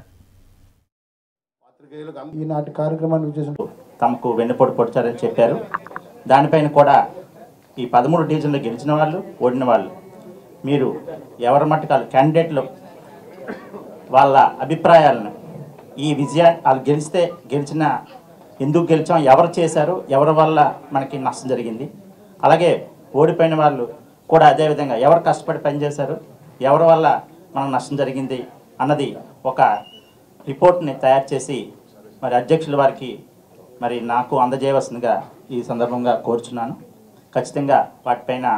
Speaker 12: ఈనాటి కార్యక్రమాన్ని
Speaker 9: తమకు వెన్నుపోటు పొడిచారని చెప్పారు. దానిపైన కూడా ఈ పదమూడు డివిజన్లో గెలిచిన వాళ్ళు, ఓడిన వాళ్ళు, మీరు ఎవరి మట్టుకాలు క్యాండిడేట్లు వాళ్ళ అభిప్రాయాలను ఈ విజయా వాళ్ళు గెలిస్తే గెలిచిన ఎందుకు గెలిచాం, ఎవరు చేశారు, ఎవరి వల్ల మనకి నష్టం జరిగింది, అలాగే ఓడిపోయిన వాళ్ళు కూడా అదేవిధంగా ఎవరు కష్టపడి పనిచేశారు, ఎవరి వల్ల మనకు నష్టం జరిగింది అన్నది ఒక రిపోర్ట్ని తయారు చేసి మరి అధ్యక్షుల వారికి మరి నాకు అందజేయవలసిందిగా ఈ సందర్భంగా కోరుచున్నాను. ఖచ్చితంగా వాటిపైన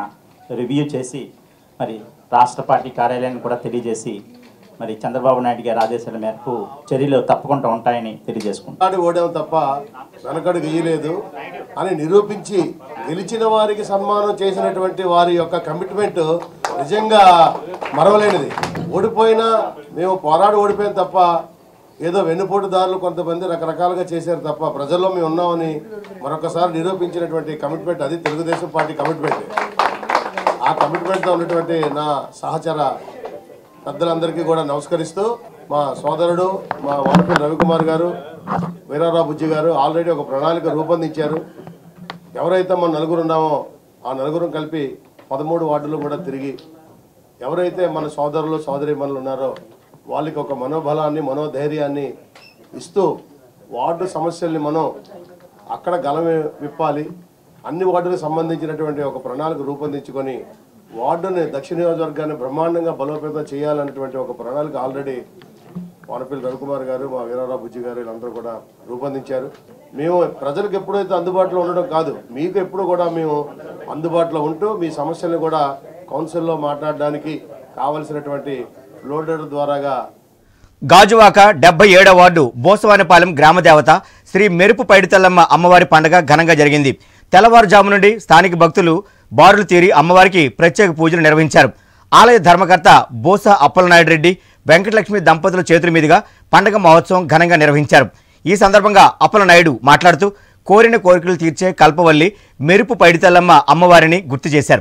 Speaker 9: రివ్యూ చేసి మరి రాష్ట్ర పార్టీ కార్యాలయాన్ని కూడా తెలియజేసి మరి చంద్రబాబు నాయుడు గారి ఆదేశాల మేరకు చర్యలు తప్పకుండా ఉంటాయని తెలియజేసుకుంటాం.
Speaker 12: ఓడాం తప్ప వెనకడు గెయ్యలేదు అని నిరూపించి గెలిచిన వారికి సన్మానం చేసినటువంటి వారి యొక్క కమిట్మెంట్ నిజంగా మరవలేనిది. ఓడిపోయినా మేము పోరాడి ఓడిపోయాం తప్ప ఏదో వెన్నుపోటుదారులు కొంతమంది రకరకాలుగా చేశారు తప్ప ప్రజల్లో మేము ఉన్నామని మరొకసారి నిరూపించినటువంటి కమిట్మెంట్ అది తెలుగుదేశం పార్టీ కమిట్మెంట్. ఆ కమిట్మెంట్తో ఉన్నటువంటి నా సహచర పెద్దలందరికీ కూడా నమస్కరిస్తూ మా సోదరుడు మా వానపల్లి రవికుమార్ గారు, వీరారావు బుజ్జి గారు ఆల్రెడీ ఒక ప్రణాళిక రూపొందించారు. ఎవరైతే మన నలుగురు ఉన్నామో ఆ నలుగురు కలిపి పదమూడు వార్డులు కూడా తిరిగి ఎవరైతే మన సోదరులు సోదరీమణులు ఉన్నారో వాళ్ళకి ఒక మనోబలాన్ని మనోధైర్యాన్ని ఇస్తూ వార్డు సమస్యల్ని మనం అక్కడ గలం విప్పాలి, అన్ని వార్డులకు సంబంధించినటువంటి ఒక ప్రణాళిక రూపొందించుకొని వార్డుని దక్షిణ నియోజకవర్గాన్ని బ్రహ్మాండంగా బలోపేతం చేయాలన్నటువంటి ఒక ప్రణాళిక ఆల్రెడీ వానపల్లి రవికుమార్ గారు, మా వీరారావు బుజ్జి గారు వీళ్ళందరూ కూడా రూపొందించారు. మేము ప్రజలకు ఎప్పుడైతే అందుబాటులో ఉండడం కాదు, మీకు ఎప్పుడు కూడా మేము అందుబాటులో ఉంటూ మీ సమస్యలను కూడా కౌన్సిల్లో మాట్లాడడానికి కావలసినటువంటి ఫ్లోర్ ద్వారాగా.
Speaker 1: గాజువాక డెబ్బై ఏడవ వార్డు బోసవానిపాలెం గ్రామదేవత శ్రీ మెరుపు పైడితల్లమ్మ అమ్మవారి పండుగ ఘనంగా జరిగింది. తెల్లవారుజాము నుండి స్థానిక భక్తులు బారులు తీరి అమ్మవారికి ప్రత్యేక పూజలు నిర్వహించారు. ఆలయ ధర్మకర్త బోస అప్పలనాయుడు రెడ్డి వెంకటలక్ష్మి దంపతుల చేతుల మీదుగా పండుగ మహోత్సవం ఘనంగా నిర్వహించారు. ఈ సందర్భంగా అప్పలనాయుడు మాట్లాడుతూ కోరిన కోరికలు తీర్చే కల్పవల్లి మెరుపు పైడితల్లమ్మ అమ్మవారిని గుర్తు చేశారు.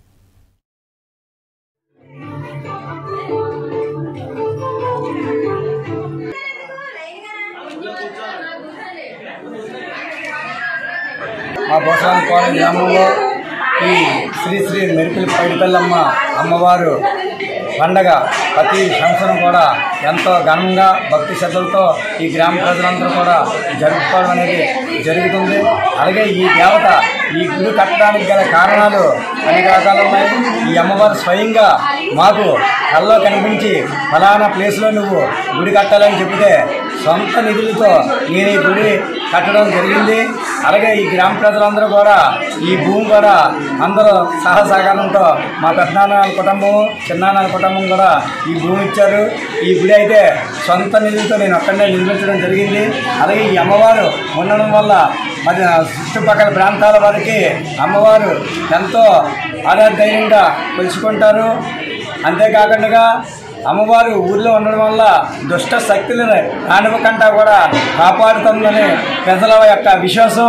Speaker 13: మా బోసవానిపాలెం గ్రామంలో ఈ శ్రీ శ్రీ మెరుపుల పైడితల్లమ్మ అమ్మవారు పండగ ప్రతి సంవత్సరం కూడా ఎంతో ఘనంగా భక్తి శ్రద్ధలతో ఈ గ్రామ ప్రజలందరూ కూడా జరుపుకోవడం అనేది జరుగుతుంది. అలాగే ఈ దేవత ఈ గుడి కట్టడానికి గల కారణాలు అనేక రకాలు ఉన్నాయి. ఈ అమ్మవారు స్వయంగా మాకు కల్లో కనిపించి ఫలానా ప్లేస్లో నువ్వు గుడి కట్టాలని చెబితే సొంత నిధులతో నేను ఈ గుడి కట్టడం జరిగింది. అలాగే ఈ గ్రామ ప్రజలందరూ కూడా ఈ భూమి కూడా అందరూ సహసహకారంతో మా పెద్దనాన్న కుటుంబం చిన్నాన్న కుటుంబం కూడా ఈ భూమి ఇచ్చారు. ఈ గుడి అయితే సొంత నిధులతో నేను అక్కడనే నిర్మించడం జరిగింది. అలాగే ఈ అమ్మవారు ఉండడం వల్ల మరి చుట్టుపక్కల ప్రాంతాల వారికి అమ్మవారు ఎంతో ఆరాధైర్యంగా కొలుచుకుంటారు. అంతేకాకుండా అమ్మవారు ఊర్లో ఉండడం వల్ల దుష్ట శక్తులను రానివ్వకుండా కూడా కాపాడుతుందని ప్రజల యొక్క విశ్వాసం.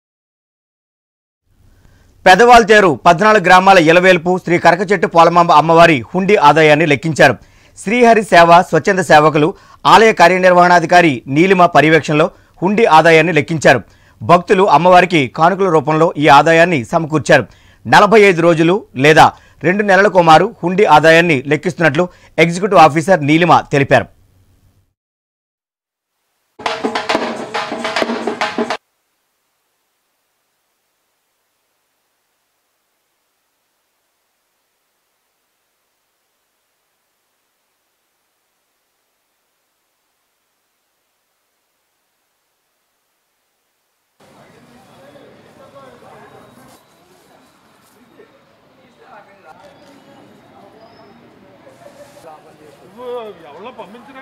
Speaker 1: పెదవాల్తేరు పద్నాలుగు గ్రామాల ఇలవేల్పు శ్రీ కరకచెట్టు పోలమాంబ అమ్మవారి హుండీ ఆదాయాన్ని లెక్కించారు. శ్రీహరి సేవ స్వచ్ఛంద సేవకులు ఆలయ కార్యనిర్వహణాధికారి నీలిమ పర్యవేక్షణలో హుండీ ఆదాయాన్ని లెక్కించారు. భక్తులు అమ్మవారికి కానుకల రూపంలో ఈ ఆదాయాన్ని సమకూర్చారు. నలభై ఐదు రోజులు లేదా రెండు నెలలకు మారు హుండీ ఆదాయాన్ని లెక్కిస్తున్నట్లు ఎగ్జిక్యూటివ్ ఆఫీసర్ నీలిమ తెలిపారు.
Speaker 14: ఎవరో పంపించరా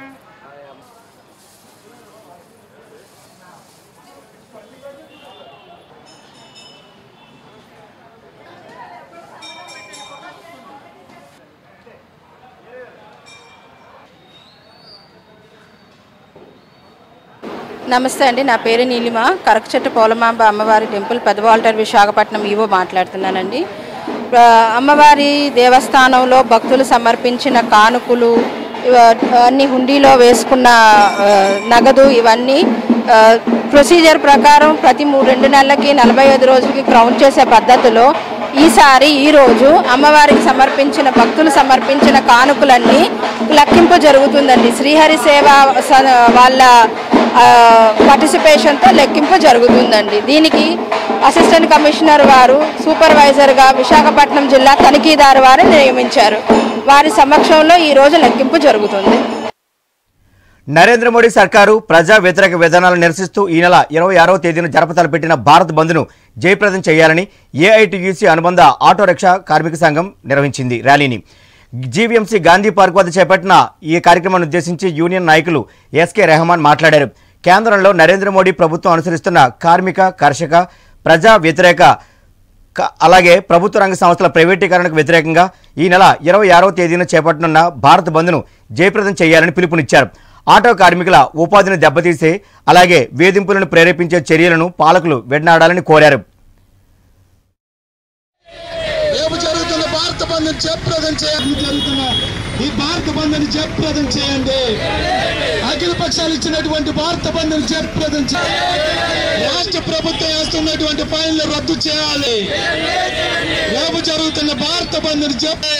Speaker 15: నమస్తే అండి, నా పేరు నీలిమ. కరకచెట్టు పోలమాంబ అమ్మవారి టెంపుల్ పెదవాల్టర్ విశాఖపట్నం ఈవో మాట్లాడుతున్నానండి. అమ్మవారి దేవస్థానంలో భక్తులు సమర్పించిన కానుకలు అన్ని హుండీలో వేసుకున్న నగదు ఇవన్నీ ప్రొసీజర్ ప్రకారం ప్రతి మూడు రెండు నెలలకి నలభై ఐదు రోజులకి కౌంట్ చేసే పద్ధతిలో ఈసారి ఈరోజు అమ్మవారికి సమర్పించిన భక్తులు సమర్పించిన కానుకలన్నీ లెక్కింపు జరుగుతుందండి. శ్రీహరి సేవ వాళ్ళ పార్టిసిపేషన్తో లెక్కింపు జరుగుతుందండి. దీనికి అసిస్టెంట్ కమిషనర్ వారు సూపర్వైజర్గా విశాఖపట్నం జిల్లా తనిఖీదారు వారిని నియమించారు. వారి సమక్షంలో ఈరోజు లెక్కింపు జరుగుతుంది.
Speaker 1: నరేంద్ర మోడీ సర్కారు ప్రజా వ్యతిరేక విధానాలను నిరసిస్తూ ఈ నెల ఇరవై ఆరవ తేదీన జరపతలపెట్టిన భారత్ బంద్ను జయప్రదం చేయాలని ఏఐటీయూసీ అనుబంధ ఆటో రిక్షా కార్మిక సంఘం నిర్వహించింది ర్యాలీని. జీవీఎంసీ గాంధీ పార్క్ వద్ద చేపట్టిన ఈ కార్యక్రమాన్ని ఉద్దేశించి యూనియన్ నాయకులు ఎస్కే రెహమాన్ మాట్లాడారు. కేంద్రంలో నరేంద్ర మోడీ ప్రభుత్వం అనుసరిస్తున్న కార్మిక, కర్షక, ప్రజా వ్యతిరేక అలాగే ప్రభుత్వ రంగ సంస్థల ప్రైవేటీకరణకు వ్యతిరేకంగా ఈ నెల ఇరవై ఆరవ తేదీన చేపట్టనున్న భారత్ బంద్ను జయప్రదం చేయాలని పిలుపునిచ్చారు. ఆటో కార్మికుల ఉపాధిని దెబ్బతీసే అలాగే వేధింపులను ప్రేరేపించే చర్యలను పాలకులు వెడనాడాలని కోరారు.
Speaker 16: ఈ భారత బంద్ని జయప్రదం చేయండి. అఖిల పక్షాలు ఇచ్చినటువంటి భారత బంద్ని జయప్రదం చేయండి. రాష్ట్ర ప్రభుత్వం వేస్తున్నటువంటి ఫైన్లు రద్దు చేయాలి. రేపు జరుగుతున్న భారత బంద్ని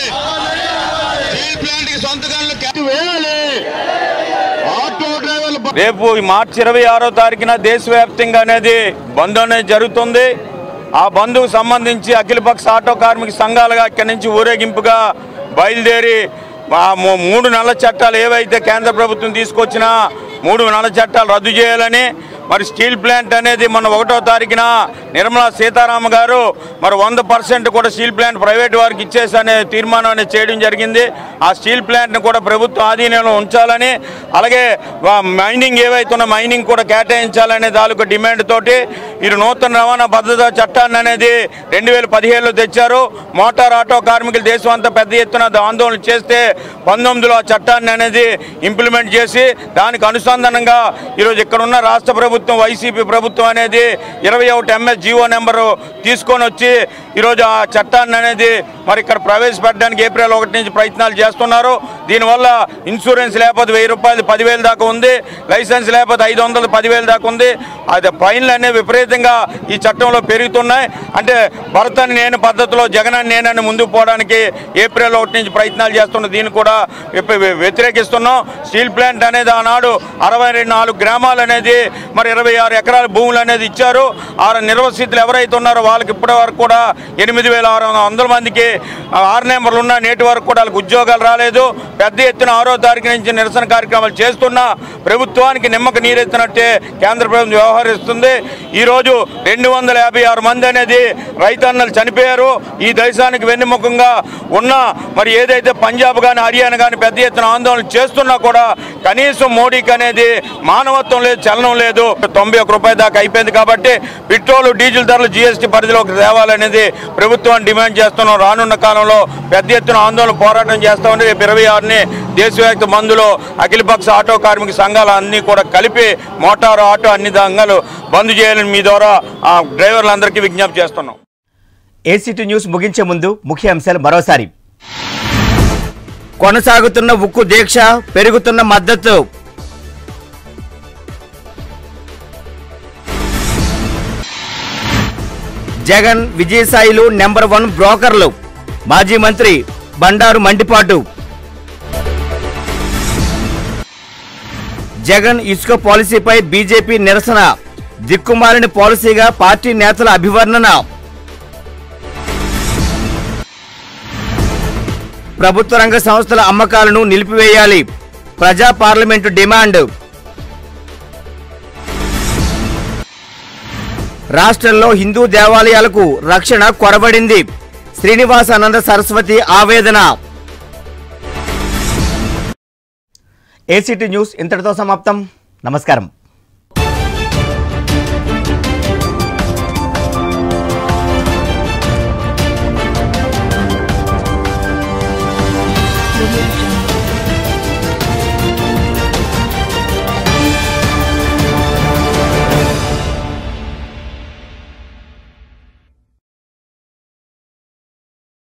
Speaker 17: రేపు మార్చి ఇరవై ఆరో తారీఖున దేశవ్యాప్తంగా అనేది బంద్ అనేది జరుగుతుంది. ఆ బంద్కు సంబంధించి అఖిలపక్ష ఆటో కార్మిక సంఘాలుగా ఇక్కడి నుంచి ఊరేగింపుగా బయలుదేరి మూడు నల్ల చట్టాలు ఏవైతే కేంద్ర ప్రభుత్వం తీసుకొచ్చినా మూడు నల్ల చట్టాలు రద్దు చేయాలని, మరి స్టీల్ ప్లాంట్ అనేది మన ఒకటో తారీఖున నిర్మలా సీతారామ గారు మరి వంద పర్సెంట్ కూడా స్టీల్ ప్లాంట్ ప్రైవేట్ వారికి ఇచ్చేసి అనే తీర్మానం అనేది చేయడం జరిగింది. ఆ స్టీల్ ప్లాంట్ని కూడా ప్రభుత్వం ఆధీనంలో ఉంచాలని, అలాగే మైనింగ్ ఏవైతే ఉన్న మైనింగ్ కూడా కేటాయించాలనే దానికి డిమాండ్ తోటి ఈ నూతన రవాణా భద్రతా చట్టాన్ని అనేది రెండు వేల పదిహేడులో తెచ్చారు. మోటార్ ఆటో కార్మికులు దేశం అంతా పెద్ద ఎత్తున ఆందోళన చేస్తే పంతొమ్మిదిలో ఆ చట్టాన్ని అనేది ఇంప్లిమెంట్ చేసి దానికి అనుసంధానంగా ఈరోజు ఇక్కడ ఉన్న రాష్ట్ర ప్రభుత్వం వైసీపీ ప్రభుత్వం అనేది ఇరవై ఒకటి ఎంఎస్ జీవో నెంబరు తీసుకొని వచ్చి ఈరోజు ఆ చట్టాన్ని అనేది మరి ఇక్కడ ప్రవేశపెట్టడానికి ఏప్రిల్ ఒకటి నుంచి ప్రయత్నాలు చేస్తున్నారు. దీనివల్ల ఇన్సూరెన్స్ లేకపోతే వెయ్యి రూపాయలు పదివేలు దాకా ఉంది, లైసెన్స్ లేకపోతే ఐదు వందలు పదివేలు దాకా ఉంది. అది ఫైన్లు అనేవి విపరీతంగా ఈ చట్టంలో పెరుగుతున్నాయి. అంటే భరతని నేను పద్ధతిలో జగనని నేనని ముందుకు పోవడానికి ఏప్రిల్ ఒకటి నుంచి ప్రయత్నాలు చేస్తున్న దీన్ని కూడా వ్యతిరేకిస్తున్నాం. స్టీల్ ప్లాంట్ అనేది ఆనాడు అరవై రెండు నాలుగు గ్రామాలు అనేది మరి ఇరవై ఆరు ఎకరాల భూములు అనేది ఇచ్చారు. ఆ నిర్వసితులు ఎవరైతే ఉన్నారో వాళ్ళకి ఇప్పటి వరకు కూడా ఎనిమిది వేల ఆరు వందల మందికి ఆరు నెంబర్లు ఉన్న నేటి వరకు కూడా వాళ్ళకి ఉద్యోగాలు రాలేదు. పెద్ద ఎత్తున ఆరో తారీఖు నుంచి నిరసన కార్యక్రమాలు చేస్తున్నా ప్రభుత్వానికి నిమ్మక నీరెత్తినట్టే కేంద్ర ప్రభుత్వం వ్యవహరిస్తుంది. ఈరోజు రెండు వందల యాభై ఆరు మంది అనేది రైతన్నలు చనిపోయారు. ఈ దేశానికి వెన్నెముకంగా ఉన్న మరి ఏదైతే పంజాబ్ కానీ హర్యానా కానీ పెద్ద ఎత్తున ఆందోళన చేస్తున్నా కూడా కనీసం మోడీకి అనేది మానవత్వం లేదు, చలనం లేదు. తొంభై ఒక్క రూపాయల దాకా అయిపోయింది కాబట్టి పెట్రోల్ డీజిల్ ధరలు జీఎస్టీ పరిధిలోకి తేవాలనేది ప్రభుత్వాన్ని డిమాండ్ చేస్తున్నాం. రానున్న కాలంలో పెద్ద ఎత్తున ఆందోళన పోరాటం చేస్తామని రేపు ఇరవై ఆరుని దేశవ్యాప్త బంద్లో అఖిలపక్ష ఆటో కార్మిక సంఘాలు అన్నీ కూడా కలిపి మోటారు ఆటో అన్ని సంఘాలు బంద్ చేయాలని మీ ద్వారా ఆ డ్రైవర్లందరికీ విజ్ఞప్తి చేస్తున్నాం.
Speaker 1: ఏసీటీ న్యూస్ ముగించే ముందు ముఖ్య అంశాలు మరోసారి. కొనసాగుతున్న ఉక్కు దీక్ష, పెరుగుతున్న మద్దతు. జగన్ విజయసాయిలు నెంబర్ వన్ బ్రోకర్లు. మాజీ మంత్రి బండారు మండిపాటు. జగన్ ఇసుక పాలసీపై బీజేపీ నిరసన. దిక్కుమాలిన పాలసీగా పార్టీ నేతల అభివర్ణన. ప్రభుత్వ రంగ సంస్థల అమ్మకాలను నిలిపివేయాలి. ప్రజా పార్లమెంటు డిమాండ్. రాష్ట్రంలో హిందూ దేవాలయాలకు రక్షణ కొరబడింది. శ్రీనివాసానంద సరస్వతి ఆవేదన. ఏసీటీ న్యూస్ ఇంతటితో సమాప్తం. నమస్కారం.
Speaker 18: Thank you.